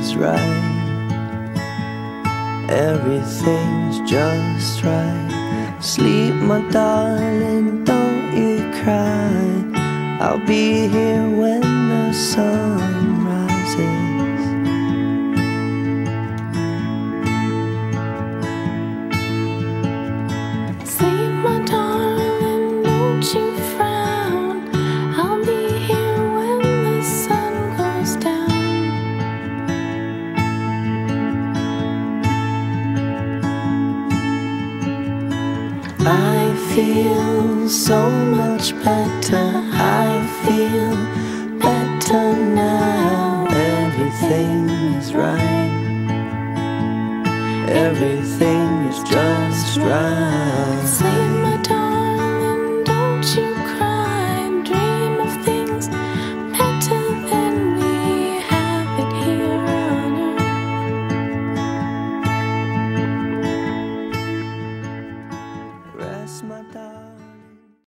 is right. Everything's just right. Sleep, my darling, don't you cry. I'll be here when the sun rises. Sleep, my darling, don't you frown. I'll be here when the sun goes down. I feel so much better. I feel better now. Everything is right. Everything is just right. Sleep,